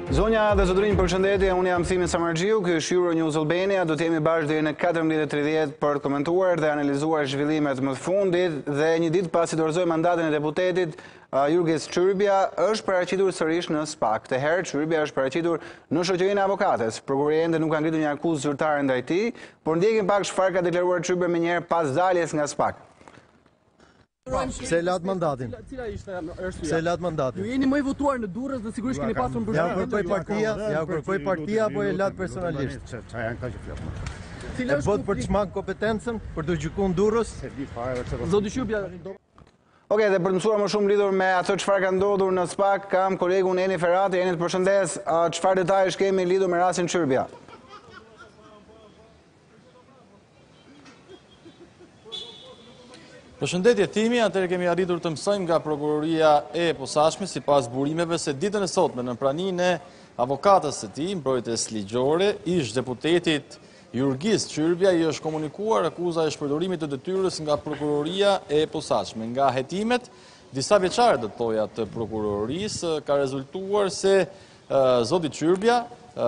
Zonja dhe zotërinj, përshëndetje, unë jam Thimi Samargjiu, ky është Euronews Albania, do të jemi bashkë deri në 14:30 për të komentuar dhe analizuar zhvillimet më të fundit dhe një ditë pasi dorëzoi mandatin e deputetit, Jurgis Çyrbia është paraqitur sërish në SPAK. Këtë herë Çyrbia është paraqitur në shoqërinë e avokates. Prokuroria ende nuk ka ngritur një akuzë zyrtare ndaj tij, por ndjekim pak çfarë ka deklaruar Çyrbia menjëherë pas daljes nga SPAK. Pse lat mandatin? Cila ishte arsyeja? Pse lat mandatin? Ju jeni më i votuar në Durrës dhe sigurisht keni pasur mbështetje. Ja kërkoj partia apo e lat personalisht? E bot për çmak kompetencën për të gjykuar Durrës? Zoti Çyrbia. Okej, dhe për të mësuar më shumë lidhur me atë çfarë ka ndodhur në SPAK, kam kolegun Eni Ferrati. Eni, të përshëndes. Çfarë detajesh kemi lidhur me rastin Çyrbia? Përshëndetje Timi, atëherë kemi arritur të mësojmë nga prokuroria e posaçme sipas burimeve se ditën e sotme në praninë e avokatës së tij, mbrojtës ligjore, ish deputetit Jurgis Çyrbia i është komunikuar akuza e shpërdorimit të detyrës nga prokuroria e posaçme. Nga hetimet disa vjeçare do të thoja të prokurorisë ka rezultuar se zoti Çyrbia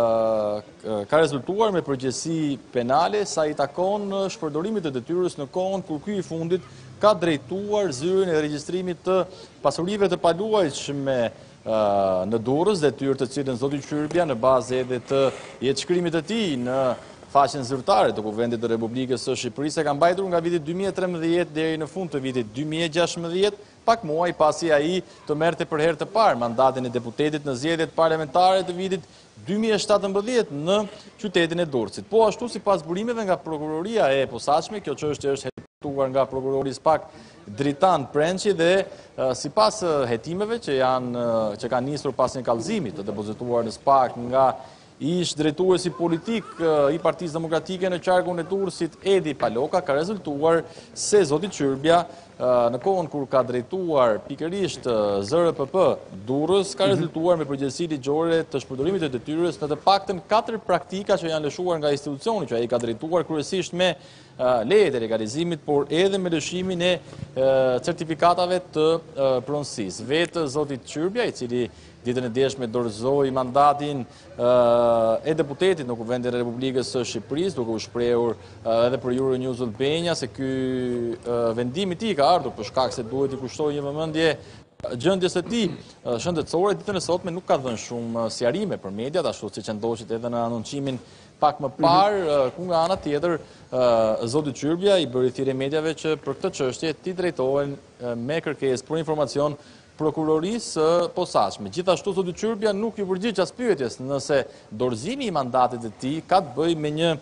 ka rezultuar me përgjegjësi penale sa i takon shpërdorimit të detyrës në kohën kur ky i fundit ka drejtuar zyrën e regjistrimit të pasurive të paluajtshme në Durrës, detyrë të cilën zoti Çyrbia në bazë edhe të jetëshkrimit të tij në faqen zyrtare të Kuvendit të Republikës së Shqipërisë ka mbajtur nga viti 2013 deri në fund të vitit 2016, pak muaj pasi ai të merrte për herë të parë mandatin e deputetit në zgjedhjet parlamentare të vitit 2017 në qytetin e Durrësit. Po ashtu sipas burimeve nga prokuroria e posaçme, kjo çështje është hetuar nga prokurori SPAK Dritan Prençi dhe sipas hetimeve që kanë nisur pas një kallëzimi të depozituar në SPAK nga ish drejtuesi politik i Partisë Demokratike në qarkun e Durrësit Edi Paloka, ka rezultuar se zoti Çyrbia në kohën kur ka drejtuar pikërisht ZRPP Durrës ka rezultuar me përgjegjësi ligjore të shpërdorimit të detyrës në të paktën 4 praktika që janë lëshuar nga institucioni që ai ka drejtuar kryesisht me lejet e legalizimit, por edhe me lëshimin e certifikatave të pronësisë. Vetë zoti Çyrbia, i cili ditën e djeshme dorëzoi mandatin e deputetit në Kuvendin e Republikës së Shqipërisë, duke u shprehur edhe për Euronews Albania se ky vendim i tij ka ardhur për shkak se duhet i kushtojë një vëmendje gjendjes së tij shëndetësore. Ditën e sotme nuk ka dhënë shumë sqarime për mediat, ashtu siç ndoqet edhe në anoncimin pak më parë, ku nga ana tjetër zoti Çyrbia i bëri thirrje mediave që për këtë çështje ti drejtohen me kërkesë për informacion prokurorisë posaçme. Gjithashtu zoti Çyrbia nuk i përgjigj as pyetjes nëse dorëzimi i mandatit të tij ka të bëjë me një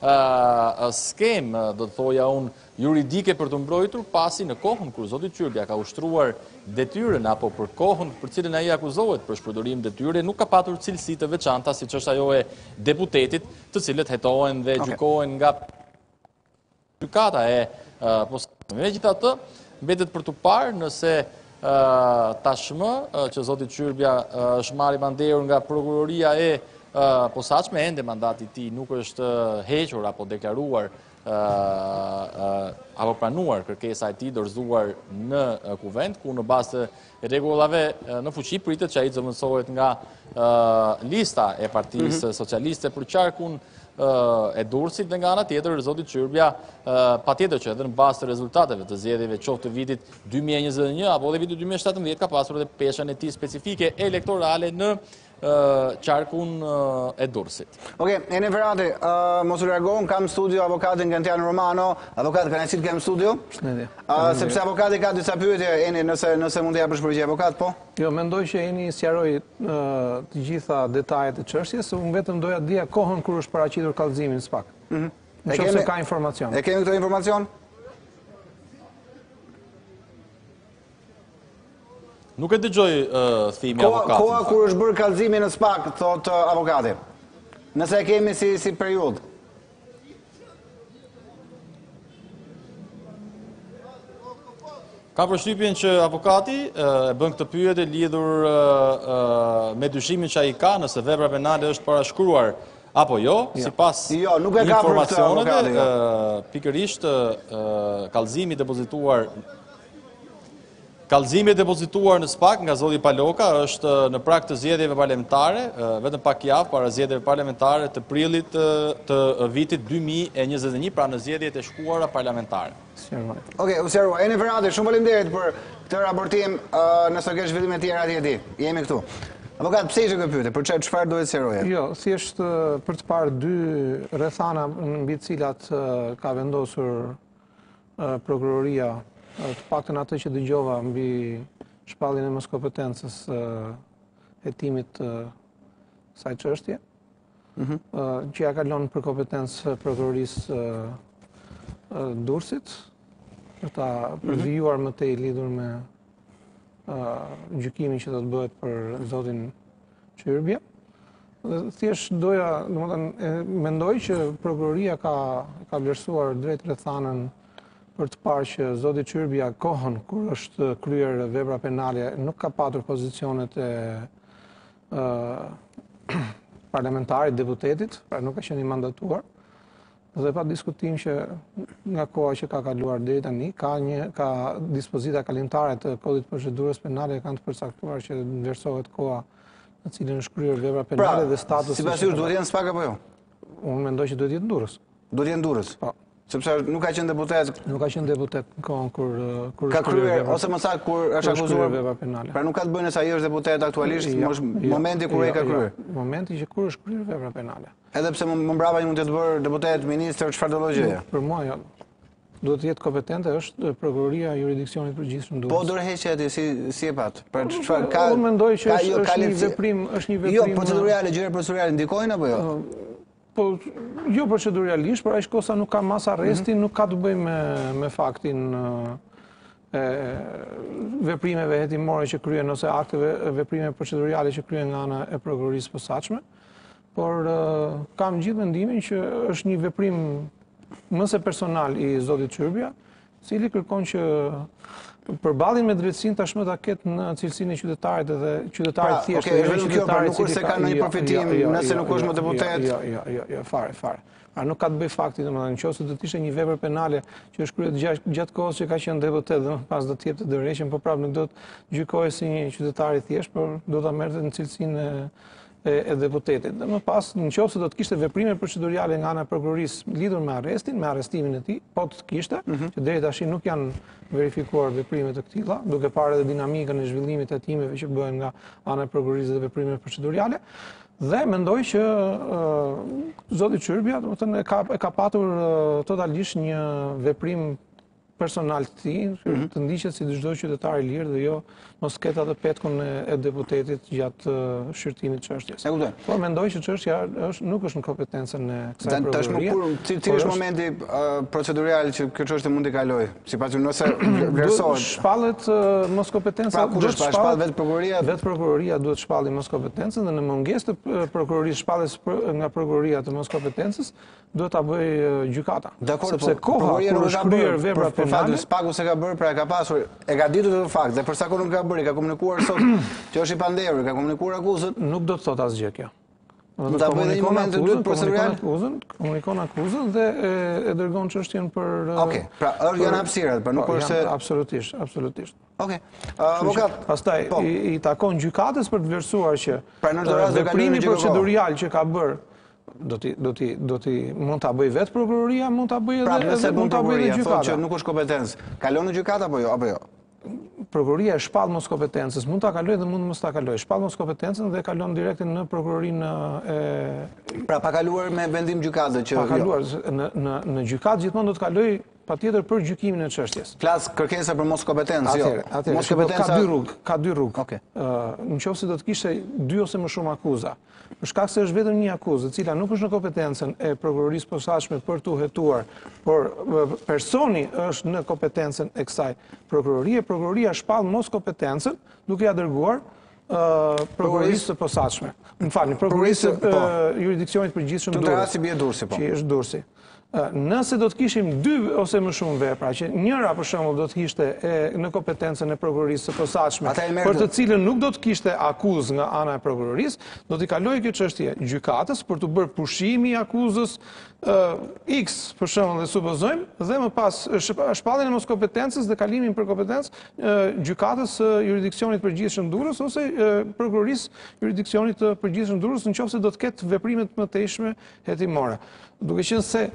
skemë, do të thoja unë, juridike për të mbrojtur, pasi në kohën kur zoti Çyrbia ka ushtruar detyrën apo për kohën për cilën ai akuzohet për shpërdorim detyre, nuk ka patur cilësi të veçanta siç është ajo e deputetit, të cilët hetohen dhe gjykohen nga gjykata e posaçme. Megjithatë, mbetet për të parë nëse tashmë që zoti Çyrbia është marrë mandatur nga prokuroria e posaçme, ende mandati i tij nuk është hequr apo deklaruar apo pranuar kërkesa e tij dorëzuar në kuvend, ku në bazë të rregullave në fuqi pritet që ai të zëvendësohet nga lista e Partisë Socialiste për qarkun e Durrësit dhe nga ana tjetër zoti Çyrbia patjetër që edhe në bazë të rezultateve të zgjedhjeve qoftë të vitit 2021 apo edhe vitit 2017 ka pasur edhe peshën e tij specifike elektorale në qarkun e Durrësit. Okej, Eni Ferrati, mos u largon, kam studio avokatin Gentian Romano. Avokat, kënaqësi të kem studio? Sepse avokati ka disa pyetje, Eni, nëse mund të japësh përgjigje, avokat, po? Jo, mendoj që Eni sqaroi të gjitha detajet e çështjes, unë vetëm doja të dija kohën kur është paraqitur kallëzimi në SPAK. Nëse ka informacion. E kemi këtë informacion? Nuk e dëgjoj thimi avokatit. Koha kur është bërë kallëzimi në SPAK, thot avokati. Nëse e kemi si periudhë. Ka përshtypjen që avokati bën këtë pyetje lidhur me dyshimin që ai ka nëse vepra penale është parashkruar apo jo, sipas informacioneve, pikërisht kallëzimi depozituar Kallëzimi depozituar në SPAK nga zoti Paloka është në prag të zgjedhjeve parlamentare, vetëm pak javë para zgjedhjeve parlamentare të prillit të vitit 2021, pra në zgjedhjet e shkuara parlamentare. Okej, u sqarua. Eni Ferrati, shumë faleminderit për këtë raportim. Nëse ke zhvillime tjera atje di, jemi këtu. Avokat, pse ishe kjo pyetje? Për çfarë duhet sqaroje? Jo, thjesht për të parë dy rrethana mbi të cilat ka vendosur prokuroria, të paktën atë që dëgjova mbi shpalljen e moskompetencës hetimit kësaj çështje, që ja kalon për kompetencë prokurorisë Durrësit, për ta përvijuar më tej lidhur me gjykimin që do të bëhet për zotin Qyrbja. Thjesht doja, mendoj që prokuroria ka vlerësuar drejt rrethanën për të parë që zoti Qyrbja kohën kur është kryer vepra penale nuk ka patur pozicionet e parlamentarit, deputetit, pra nuk ka qenë i mandatuar. Dhe pa diskutim që nga koha që ka kaluar deri tani, ka dispozita kalimtare të kodit procedurës penale kanë të përcaktuar që vlerësohet koha në cilën është kryer vepra penale dhe statusi. Sipas jush duhet jenë SPAK apo jo? Unë mendoj që duhet jetë në Durrës. Duhet jenë në Durrës? Po. Sepse nuk ka qenë deputet. Nuk ka qenë deputet në kohën kur ka kryer ose më saktë kur është akuzuar vepra penale. Pra nuk ka të bëjë se ai është deputet aktualisht, momenti kur ai ka kryer. Momenti që kur është kryer vepra penale. Edhe pse më mbrapa mund të bërë deputet, ministër, çfarë do llojeje? Për mua jo. Duhet të jetë kompetente është prokuroria e jurisdiksionit përgjithshëm Durrës. Po dorëheqja ti si e pat? Për çfarë ka? Unë mendoj që është një veprim, Jo, procedurale, gjëra procedurale ndikojnë apo jo? Po, jo proceduralisht, por aq kosa nuk ka mas arresti, nuk ka të bëjë me faktin veprimeve hetimore që kryen ose akteve veprime procedurale që kryen nga ana e prokurorisë posaçme, por kam gjithë mendimin që është një veprim mëse personal i zotit Qyrbja, cili kërkon që përballjen me drejtësinë tashmë ta ketë në cilësinë e qytetarit dhe qytetarit thjesht. Okej, vetëm kjo, por nuk është se ka ndonjë përfitim nëse nuk është më deputet. Jo, fare. Nuk ka të bëjë fakti, domethënë, nëse do të ishte një vepër penale që është kryer gjatë kohës që ka qenë deputet, dhe pas do të jepte dorëheqjen, po prapë nuk do të gjykohej si një qytetar i thjesht, por do ta merrte në cilësinë e deputetit. Dhe më pas, nëse do të kishte veprime procedurale nga ana e prokurorisë lidhur me arrestin, me arrestimin e tij, po të kishte, që deri tash nuk janë verifikuar veprime të këtilla, duke parë edhe dinamikën e zhvillimit të hetimeve që bëhen nga ana e prokurorisë dhe veprime procedurale. Dhe mendoj që zoti Qyrbja, domethënë e ka patur totalisht një veprim personal të tij, të ndiqet si çdo qytetar i lirë dhe jo mos ketë atë petkun e deputetit gjatë shqyrtimit të çështjes. E kuptoj. Por mendoj që çështja nuk është në kompetencën e kësaj prokurorie. Cili është momenti procedurial që kjo çështje mund të kalojë? Sipas ju nëse vlerësohet. Shpallet moskompetenca. Pra kush është shpallet vetë prokuroria? Vetë prokuroria duhet shpallë moskompetencën dhe në mungesë të prokurorisë shpalljes nga prokuroria të moskompetencës duhet ta bëjë gjykata. Sepse koha kur është kryer vepra penale, SPAK-u se ka bërë, pra e ka pasur, e ka ditur të fakt, dhe për sa kohë nuk ka bërë, ka komunikuar sot që është i pandehur, ka komunikuar akuzën. Nuk do të thot asgjë kjo. Do ta bëjë në një moment të dytë procedurale. Komunikon akuzën dhe e dërgon çështjen për. Okej, pra janë hapësirat, pra nuk është se absolutisht. Okej. Avokat, pastaj i takon gjykatës për të vlerësuar që veprimi procedurial që ka bërë do t'i mund ta bëj vetë prokuroria, mund ta bëj edhe mund ta bëj gjykata. Që nuk është kompetencë. Kalon në gjykatë apo jo? Prokuroria e shpall moskompetencës, mund ta kalojë dhe mund mos ta kalojë. Shpall moskompetencën dhe kalon direkt në prokurorinë e pra pa kaluar me vendim gjykate që pa kaluar në gjykatë gjithmonë do të kalojë patjetër për gjykimin e çështjes. Flas kërkesa për moskompetencë, jo. Moskompetenca ka dy rrugë. Okej. Nëse do të kishte 2 ose më shumë akuza, për shkak se është vetëm një akuzë, e cila nuk është në kompetencën e prokurorisë posaçme për tu hetuar, por personi është në kompetencën e kësaj prokurorie, prokuroria shpall moskompetencën duke ja dërguar prokurorisë të posaçme. Më falni, prokurorisë jurisdiksionit përgjithshëm Durrës. Në rasti bie Durrësi, po. Që është Durrësi. Nëse do të kishim 2 ose më shumë vepra, që njëra për shembull do të kishte në kompetencën e prokurorisë së posaçme, për të cilën nuk do të kishte akuzë nga ana e prokurorisë, do t'i kalojë kjo çështje gjykatës për të bërë pushimi i akuzës X për shembull dhe supozojmë dhe më pas shpalljen e mos kompetencës dhe kalimin për kompetencë gjykatës së jurisdiksionit përgjithshëm Durrës ose prokurorisë jurisdiksionit të përgjithshëm Durrës nëse do të ketë veprime të mëtejshme hetimore. Duke qenë se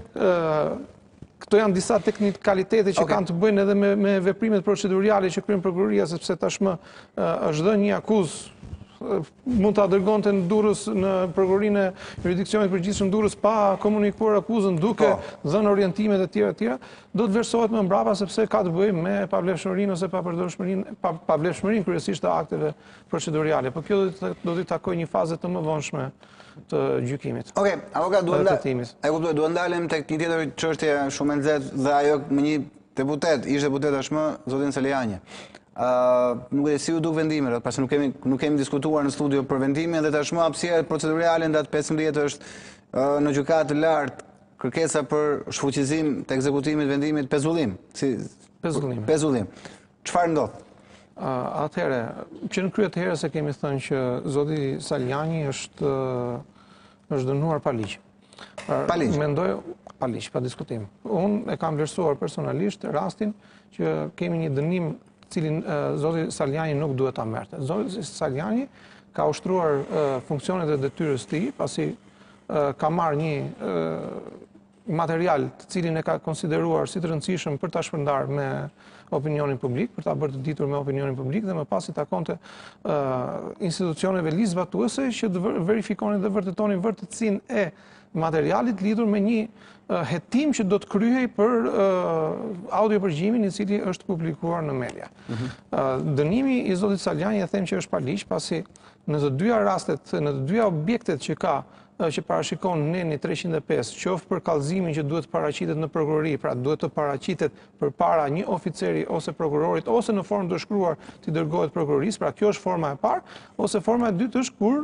këto janë disa teknikalitete që kanë të bëjnë edhe me veprimet procedurale që kryen prokuroria, sepse tashmë është dhënë një akuzë mund ta dërgonte në Durrës në prokurorinë e jurisdiksionit përgjithshëm Durrës pa komunikuar akuzën duke dhënë orientime të tjera, do të vlerësohet më mbrapa sepse ka të bëjë me pavlefshmërinë ose pavlefshmërinë kryesisht të akteve procedurale. Por kjo do t'i takojë një faze të mëvonshme të gjykimit. Okej, avokat, duhet ndalem tek një tjetër çështje shumë e nxehtë dhe ajo me një deputet, ish deputet tashmë, zotin Saliani. Nuk e si u duk vendimet, pasi nuk kemi diskutuar në studio për vendimin dhe tashmë hapësia procedurale ndatë 15 është në gjykatë të lartë kërkesa për shfuqizim të ekzekutimit vendimit pezullim. Pezullim. Çfarë ndodh? Atëherë, që në krye të herës e kemi thënë që zoti Saliani është dënuar pa ligj. Pa ligj? Mendoj pa ligj, pa diskutim. Unë e kam vlerësuar personalisht rastin që kemi një dënim cilin zoti Saliani nuk duhet ta merrte. Zoti Saliani ka ushtruar funksionet e detyrës së tij, pasi ka marrë një material të cilin e ka konsideruar si të rëndësishëm për ta shpërndarë me opinionin publik, për ta bërë të ditur me opinionin publik dhe më pas i takonte institucioneve ligjzbatuese që të verifikonin dhe vërtetonin vërtetësinë e materialit lidhur me një hetim që do të kryhej për audiopërgjimin i cili është publikuar në media. Dënimi i zotit Saliani e them që është pa ligj, pasi në të dyja rastet, në të dyja objektet që parashikon neni 305, qoftë për kallëzimin që duhet të paraqitet në prokurori, pra duhet të paraqitet përpara një oficeri ose prokurorit, ose në formë të shkruar të dërgohet prokurorisë, pra kjo është forma e parë, ose forma e dytë është kur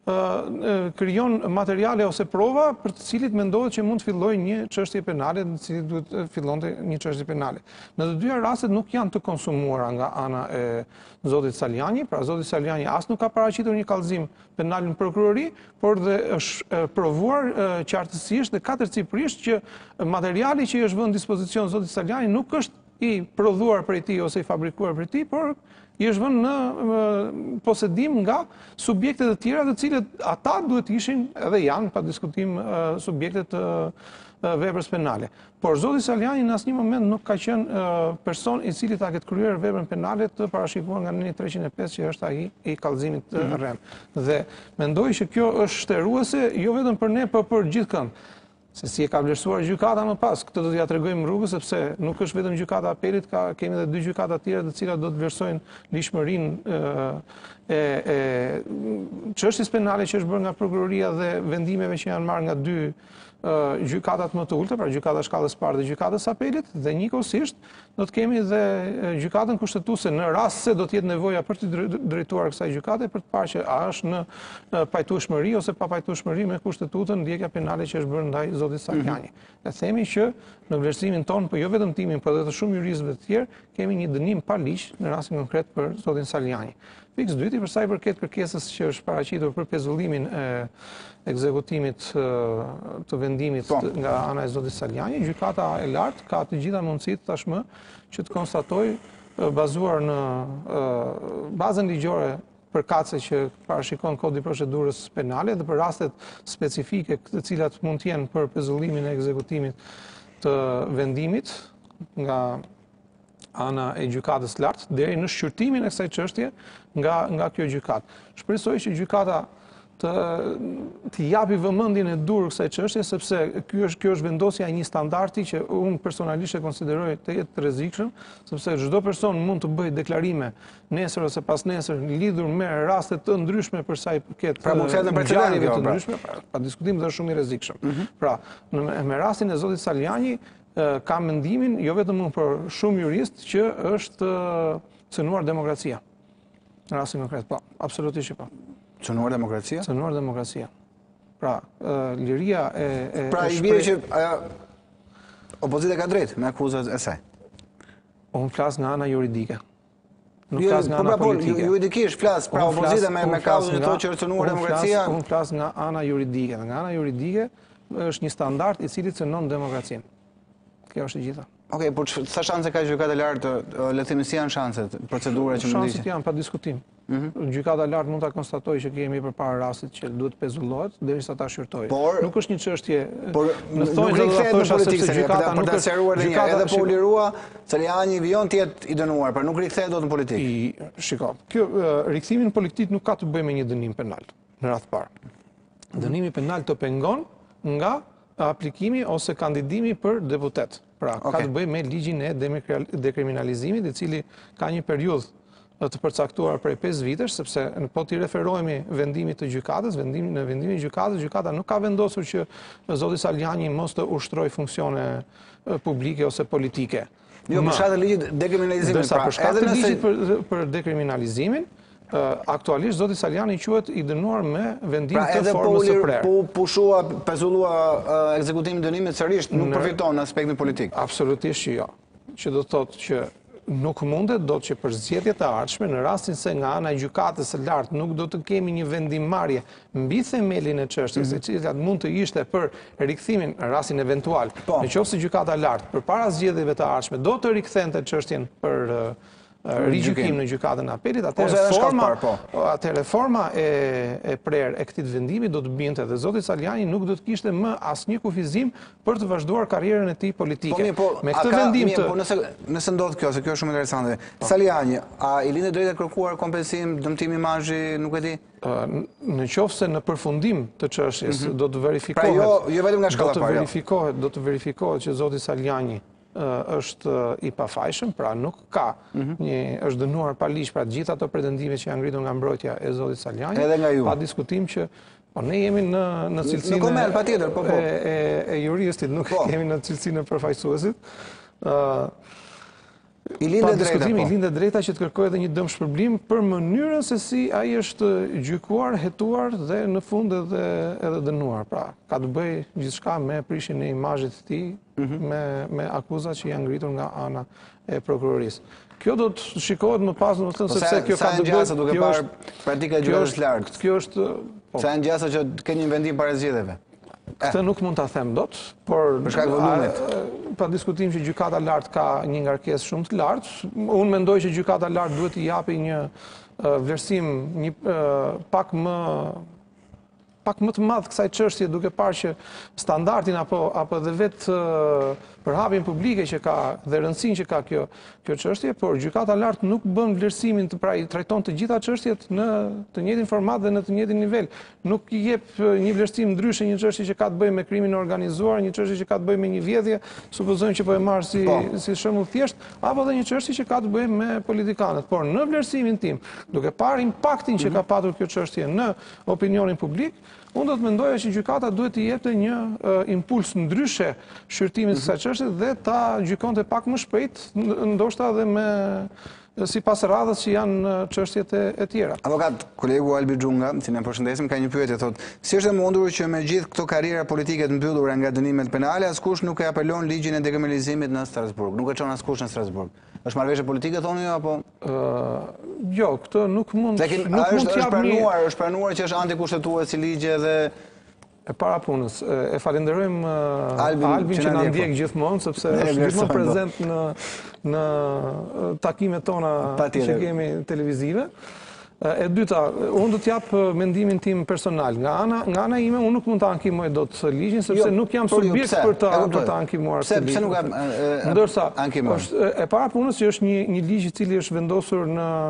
krijon materiale ose prova për të cilit mendohet që mund të fillojë një çështje penale, në cilin duhet të fillonte një çështje penale. Në të dyja rastet nuk janë të konsumuara nga ana e zotit Saliani, pra zoti Saliani as nuk ka paraqitur një kallëzim penal në prokurori, por dhe është provuar qartësisht dhe katërcipërisht që materiali që i është vënë në dispozicion zotit Saliani nuk është i prodhuar prej tij ose i fabrikuar prej tij, por i është vënë në posedim nga subjekte të tjera, të cilët ata duhet ishin edhe janë pa diskutim subjekte të veprës penale. Por zoti Saliani në asnjë moment nuk ka qenë person i cili ta ketë kryer veprën penale të parashikuar nga neni 305 që është ai i kallëzimit të rrem. Dhe mendoj që kjo është shtëruese jo vetëm për ne, por për gjithëkënd. Se si e ka vlerësuar gjykata më pas, këtë do t'ja tregojmë rrugës, sepse nuk është vetëm gjykata e apelit, kemi edhe 2 gjykata tjera të cilat do të vlerësojnë ligjshmërinë e çështjes penale që është bërë nga prokuroria dhe vendimeve që janë marrë nga 2 gjykatat më të ulta, pra gjykata shkallës parë dhe gjykata e apelit, dhe njëkohësisht do të kemi dhe gjykatën kushtetuese në rast se do të jetë nevoja për të drejtuar kësaj gjykate për të parë që a është në pajtueshmëri ose pa pajtueshmëri me kushtetutën ndjekja penale që është bërë ndaj zotit Saliani. Ne themi që në vlerësimin tonë, por jo vetëm timin, por edhe të shumë juristëve të tjerë, kemi një dënim pa ligj në rastin konkret për zotin Saliani. Pikë dyti, për sa i përket kërkesës që është paraqitur për pezullimin e ekzekutimit të vendimit nga ana e zotit Saliani, gjykata e lartë ka të gjitha mundësitë tashmë që të konstatojë bazuar në bazën ligjore përkatëse që parashikon Kodi i procedurës penale dhe për rastet specifike të cilat mund të jenë për pezullimin e ekzekutimit të vendimit nga ana e gjykatës lartë deri në shqyrtimin e kësaj çështje nga kjo gjykatë. Shpresoj që gjykata të japi vëmendjen e dur kësaj çështje, sepse kjo është vendosja e një standardi që unë personalisht e konsideroj të jetë rrezikshëm, sepse çdo person mund të bëjë deklarime nesër ose pas nesër lidhur me raste të ndryshme për sa i përket ngjarjeve të ndryshme, pa diskutim dhe është shumë i rrezikshëm. Pra, me rastin e zotit Saliani kam mendimin, jo vetëm unë, por shumë jurist, që është cënuar demokracia. Në rastin konkret, po, absolutisht që po. Cënuar demokracia? Cënuar demokracia. Pra, liria e... Pra, i bie që opozita ka drejt me akuzat e saj. Unë flas nga ana juridike. Nuk flas nga ana politike. Juridikisht flas, pra opozita me kauzën e thotë që është cënuar demokracia. Unë flas nga ana juridike. Nga ana juridike është një standard i cili cënon demokracinë. Kjo është e gjitha. Okej, por sa shanse ka gjykata e lartë, le të themi si janë shanset, procedura që më ndiqet? Shanset janë pa diskutim. Gjykata e lartë mund ta konstatojë që kemi përpara rastit që duhet pezullohet derisa ta shqyrtojë. Nuk është një çështje. Por nuk rikthehet në politikë, për ta sqaruar edhe një herë, edhe po u lirua Saliani vijon të jetë i dënuar, por nuk rikthehet dot në politikë. Shiko, kjo rikthimi në politikë nuk ka të bëjë me një dënim penal në radh parë. Dënimi penal të pengon nga aplikimi ose kandidimi për deputet. Pra, ka të bëjë me ligjin e dekriminalizimit, i cili ka një periudhë të përcaktuar prej 5 vitesh, sepse po t'i referohemi vendimit të gjykatës, në vendimin e gjykatës, gjykata nuk ka vendosur që zoti Saliani mos të ushtroj funksione publike ose politike. Jo, për shkak të ligjit dekriminalizimit. Për shkak të ligjit për dekriminalizimin, aktualisht zoti Saliani quhet i dënuar me vendim të formës së prerë. Po pushua, pezullua ekzekutimin e dënimit sërish, nuk përfiton në aspektin politik. Absolutisht që jo. Që do të thotë që nuk mundet do që për zgjedhjet e ardhshme, në rastin se nga ana e gjykatës së lartë nuk do të kemi një vendimmarrje mbi themelin e çështjes, e cila mund të ishte për rikthimin në rastin eventual. Nëse gjykata e lartë përpara zgjedhjeve të ardhshme do të rikthente çështjen për rigjykim në gjykatën e apelit, atëherë forma e prerë e këtij vendimi do të binte dhe zoti Saliani nuk do të kishte më asnjë kufizim për të vazhduar karrierën e tij politike. Me këtë vendim të nëse ndodh kjo, se kjo është shumë interesante. Saliani, a i lindet drejtë kërkuar kompensim, dëmtim imazhi, nuk e di? Në qoftë se në përfundim të çështjes do të verifikohet. Pra jo vetëm nga shkalla parë. Do të verifikohet që zoti Saliani është i pafajshëm, pra nuk ka është dënuar pa ligj, pra gjitha ato pretendime që janë ngritur nga mbrojtja e zotit Saliani, pa diskutim që ne jemi në cilësinë e juristit, nuk jemi në cilësinë e përfaqësuesit. I lindet drejta që të kërkojë edhe një dëmshpërblim për mënyrën se si ai është gjykuar, hetuar dhe në fund edhe dënuar. Pra, ka të bëjë gjithçka me prishjen e imazhit të tij, me akuzat që janë ngritur nga ana e prokurorisë. Kjo do të shikohet më pas, domethënë sepse kjo ka të bëjë duke parë praktika e gjykatës së lartë. Kjo është sa janë gjasa që keni një vendim para zgjedhjeve. Këtë nuk mund ta them dot, por për shkak të volumit. Pa diskutim që gjykata e lartë ka një ngarkesë shumë të lartë. Unë mendoj që gjykata e lartë duhet t'i japi një vlerësim pak më të madh kësaj çështje, duke parë që standardin apo edhe vetë përhapjen publike që ka dhe rëndësinë që ka kjo çështje, por gjykata e lartë nuk bën vlerësimin pra i trajton të gjitha çështjet në të njëjtin format dhe në të njëjtin nivel. Nuk i jep një vlerësim ndryshe një çështje që ka të bëjë me krimin e organizuar, një çështje që ka të bëjë me një vjedhje, supozojmë që po e marr si shembull thjesht, apo edhe një çështje që ka të bëjë me politikanët. Por në vlerësimin tim, duke parë impaktin që ka patur kjo çështje në opinionin publik, unë do të mendoja që gjykata duhet të jepte një impuls ndryshe shqyrtimit të kësaj çështje dhe ta gjykonte pak më shpejt, ndoshta edhe sipas radhës që janë çështjet e tjera. Avokat, kolegu Albi Xhunga, që ne përshëndesim, ka një pyetje, thotë: si është e mundur që me gjithë këto karriera politike të mbyllura nga dënimet penale, askush nuk e apelon ligjin e dekriminalizimit në Strasburg? Nuk e çon askush në Strasburg. Është marrëveshje politike thoni ju apo? Jo, këtë nuk mund të jap është pranuar që është antikushtetues si ligje dhe e para punës. E falenderojmë Albin që na ndjek gjithmonë, sepse është gjithmonë prezent në takimet tona që kemi televizive. E dyta, unë do t'jap mendimin tim personal. Nga ana ime, unë nuk mund të ankimoj dot ligjin, sepse nuk jam subjekt për të ankimuar këtë ligj. Pse nuk ndërsa ankimoj? E para punës që është një ligj i cili është vendosur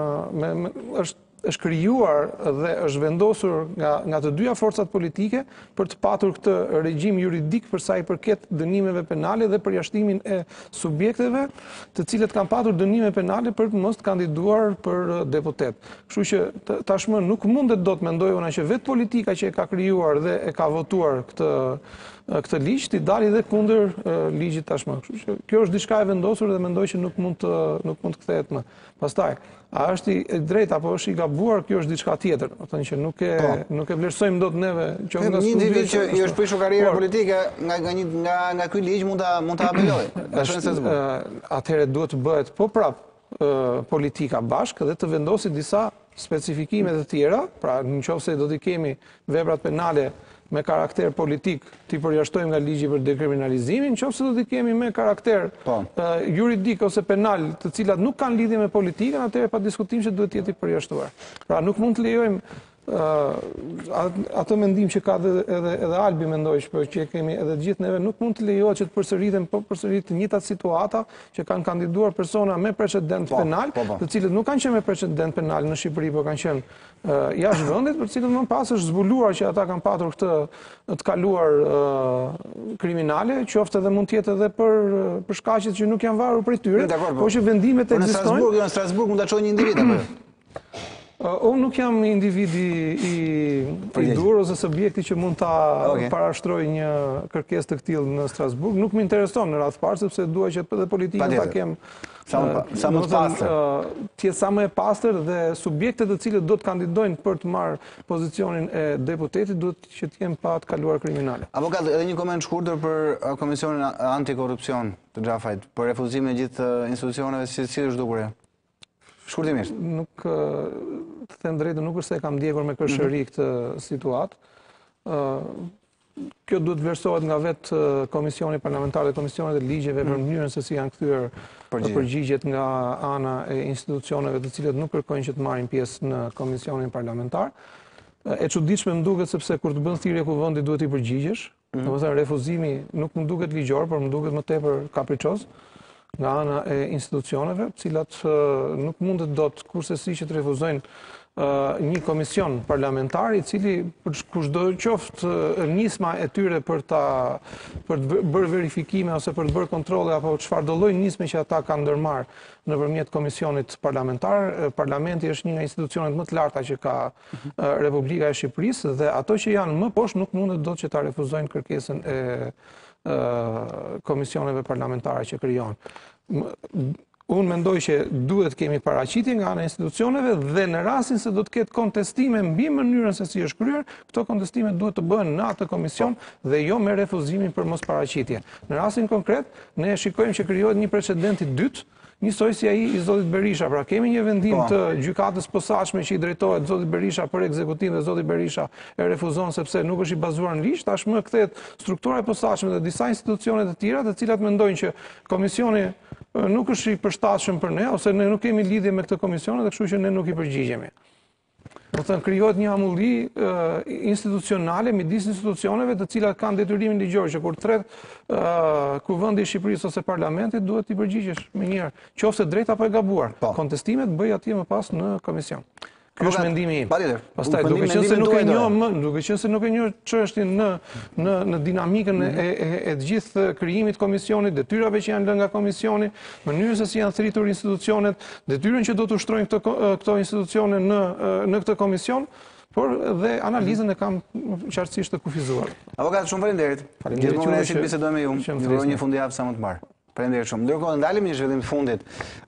është krijuar dhe është vendosur nga të dyja forcat politike për të patur këtë regjim juridik për sa i përket dënimeve penale dhe përjashtimin e subjekteve të cilët kanë patur dënime penale për të mos kandiduar për deputet. Kështu që tashmë nuk mundet dot, mendoj unë, që vetë politika që e ka krijuar dhe e ka votuar këtë ligj t'i dali dhe kundër ligjit tashmë. Kështu që kjo është diçka e vendosur dhe mendoj që nuk mund të kthehet më. Pastaj, a është i drejtë apo është i gabuar, kjo është diçka tjetër. Do të thënë që nuk e vlerësojmë dot neve që nga një individ që i është prishur karriera politike nga ky ligj mund ta apelojë. Atëherë duhet të bëhet po prap politika bashkë dhe të vendosit disa specifikime të tjera, pra nëse do t'i kemi veprat penale me karakter politik t'i përjashtojmë nga ligji për dekriminalizimin, nëse do t'i kemi me karakter juridik ose penal, të cilat nuk kanë lidhje me politikën, atëherë pa diskutim që duhet të jetë i përjashtuar. Pra nuk mund të lejojmë atë mendim që ka edhe Albi mendoj që kemi edhe gjithë neve, nuk mund të lejohet që të përsëriten të njëjtat situata që kanë kandiduar persona me precedent penal, të cilët nuk kanë qenë me precedent penal në Shqipëri, por kanë qenë jashtë vendit, për të cilët më pas është zbuluar që ata kanë patur këtë të kaluar kriminale, qoftë edhe mund të jetë edhe për shkaqe që nuk janë varur prej tyre, por që vendimet ekzistojnë. Në Strasburg mund ta çojë një individ apo? Unë nuk jam individi i dur ose subjekti që mund ta parashtroj një kërkesë të këtillë në Strasburg. Nuk më intereson në radhë parë, sepse dua që edhe politikën ta kem sa më të pastër. Të jetë sa më e pastër dhe subjektet të cilët do të kandidojnë për të marrë pozicionin e deputetit duhet që të jenë pa të kaluar kriminale. Avokat, edhe një koment shkurtër për Komisionin Antikorrupsion të Xhafajt, për refuzimin e gjithë institucioneve, si është dukur? Shkurtimisht. Nuk të them drejtën, nuk është se kam ndjekur me kërshëri këtë situatë. Kjo duhet vlerësohet nga vetë Komisioni Parlamentar dhe Komisionet e Ligjeve për mënyrën se si janë kthyer përgjigjet nga ana e institucioneve të cilët nuk kërkojnë që të marrin pjesë në Komisionin Parlamentar. E çuditshme më duket sepse kur të bën thirrje kuvendi duhet i përgjigjesh. Domethënë refuzimi nuk më duket ligjor, por më duket më tepër kapriçoz nga ana e institucioneve, cilat nuk mundet dot kurse si që të refuzojnë një komision parlamentar i cili për kushdo qoftë nisma e tyre për të bërë verifikime ose për të bërë kontrole apo çfarë do lloj nisme që ata kanë ndërmarrë nëpërmjet komisionit parlamentar. Parlamenti është një nga institucionet më të larta që ka Republika e Shqipërisë dhe ato që janë më poshtë nuk mundet dot që ta refuzojnë kërkesën e komisioneve parlamentare që krijohen. Unë mendoj që duhet kemi paraqitje nga ana e institucioneve dhe në rastin se do të ketë kontestime mbi mënyrën se si është kryer, këto kontestime duhet të bëhen në atë komision dhe jo me refuzimin për mos paraqitje. Në rastin konkret, ne shikojmë që krijohet një precedent i dytë, njësoj si ai i zotit Berisha. Pra kemi një vendim të gjykatës posaçme që i drejtohet zotit Berisha për ekzekutim dhe zoti Berisha e refuzon sepse nuk është i bazuar në ligj. Tashmë kthehet struktura e posaçme dhe disa institucione të tjera të cilat mendojnë që komisioni nuk është i përshtatshëm për ne ose ne nuk kemi lidhje me këtë komision dhe kështu që ne nuk i përgjigjemi. Do të thënë krijohet një amulli institucionale midis institucioneve të cilat kanë detyrimin ligjor që kur thret kuvendi i Shqipërisë ose parlamenti duhet i përgjigjesh me njëherë, qoftë drejt apo e gabuar. Kontestimet bëj atje më pas në komision. Ky është mendimi im. Pastaj duke qenë se nuk e njoh çështjen në dinamikën e të gjithë krijimit të komisionit, detyrave që janë lënë nga komisioni, mënyrën se si janë thritur institucionet, detyrën që do të ushtrojnë këto institucione në këtë komision, por dhe analizën e kam qartësisht të kufizuar. Avokat, shumë faleminderit. Gjithmonë ne bisedojmë me ju. Ju uroj një fundjavë sa më të mbar. Faleminderit shumë. Ndërkohë ndalim një zhvillim të fundit.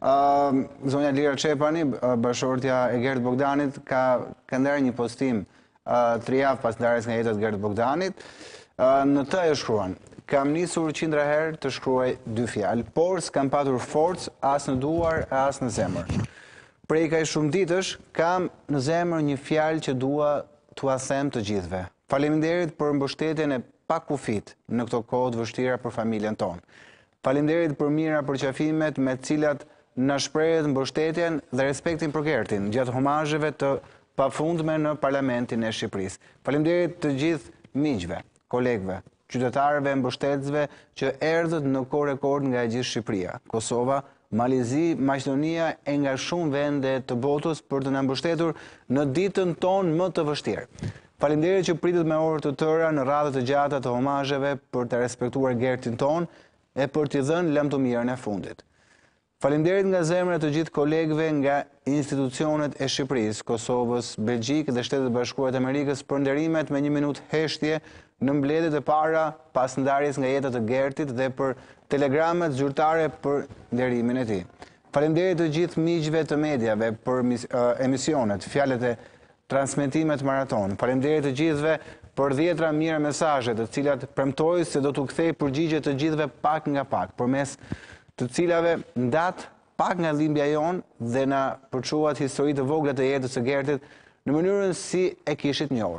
Zonja Lira Çepani, bashortja e Gert Bogdanit, ka ndarë një postim 3 javë pas ndarjes nga jeta e Gert Bogdanit. Në të e shkruan: kam nisur 100 herë të shkruaj 2 fjalë, por s'kam patur forcë as në duar as në zemër. Prej kaj shumë ditësh kam në zemër një fjalë që dua t'ua them të gjithëve. Faleminderit për mbështetjen e pakufit në këto kohë të vështira për familjen tonë. Faleminderit për mira përqafimet me cilat na shprehet mbështetjen dhe respektin për Gertin gjatë homazheve të pafundme në Parlamentin e Shqipërisë. Faleminderit të gjithë miqve, kolegëve, qytetarëve, mbështetësve që erdhët në kohë rekord nga e gjithë Shqipëria, Kosova, Malizi, Maqedonia e nga shumë vende të botës për të na mbështetur në ditën tonë më të vështirë. Faleminderit që pritët me orë të tëra në radhët të gjata të homazheve për të respektuar Gertin tonë e për t'i dhënë lëm të mirën e fundit. Faleminderit nga zemra të gjithë kolegëve nga institucionet e Shqipërisë, Kosovës, Belgjikë dhe Shtetet e Bashkuara të Amerikës për nderimet me 1 minutë heshtje në mbledhjet e para pas ndarjes nga jeta të Gertit dhe për telegramet zyrtare për nderimin e tij. Faleminderit të gjithë miqve të mediave për emisionet, fjalët e transmetimet maraton. Faleminderit të gjithëve për 10 mira mesazhe të cilat premtoi se do t'u kthej përgjigje të gjithëve pak nga pak, përmes të cilave ndat pak nga dhimbja jon dhe na përçuat histori të vogla të jetës së Gertit në mënyrën si e kishit njohur.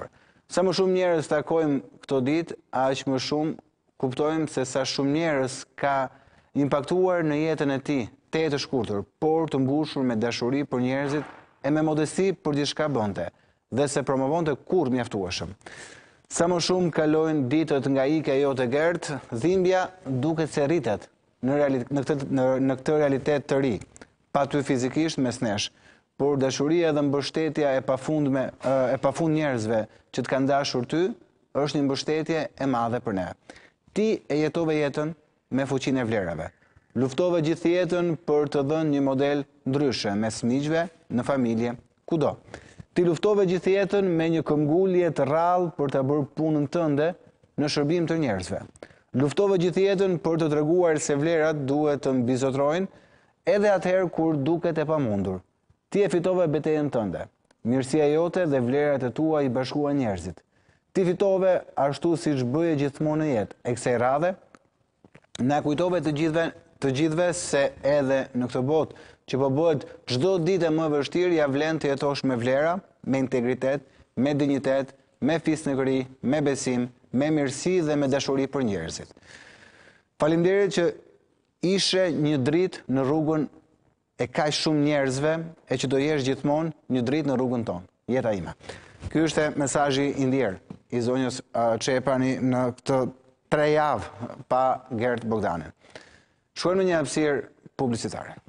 Sa më shumë njerëz takojmë këto ditë, aq më shumë kuptojmë se sa shumë njerëz ka impaktuar në jetën e tij, te të shkurtër, por të mbushur me dashuri për njerëzit e me modesti për gjithçka bënte dhe se promovonte kur mjaftueshëm. Sa më shumë kalojnë ditët nga ika jote Gert, dhimbja duket se rritet në këtë realitet të ri, pa ty fizikisht mes nesh, por dashuria dhe mbështetja e pafund njerëzve që të kanë dashur ty, është një mbështetje e madhe për ne. Ti e jetove jetën me fuqinë e vlerave. Luftove gjithë jetën për të dhënë një model ndryshe mes miqve, në familje, kudo. Ti luftove gjithë jetën me një këmbgulje të rrallë për të bërë punën tënde në shërbim të njerëzve. Luftove gjithë jetën për të treguar se vlerat duhet të mbizotrojnë edhe atëherë kur duket e pamundur. Ti e fitove betejën tënde. Mirësia jote dhe vlerat e tua i bashkuan njerëzit. Ti fitove ashtu siç bëje gjithmonë në jetë. E kësaj radhe, na kujtove të gjithëve se edhe në këtë botë që po bëhet çdo ditë më vështirë, ja vlen të jetosh me vlera, me integritet, me dinjitet, me fisnëgëri, me besim, me mirësi dhe me dashuri për njerëzit. Faleminderit që ishe një dritë në rrugën e kaq shumë njerëzve e që do jesh gjithmonë një dritë në rrugën tonë, jeta ime. Ky është mesazhi i ndjer i zonjës Çepani në këtë 3 javë pa Gert Bogdanin. Shkojmë në një hapësirë publicitare.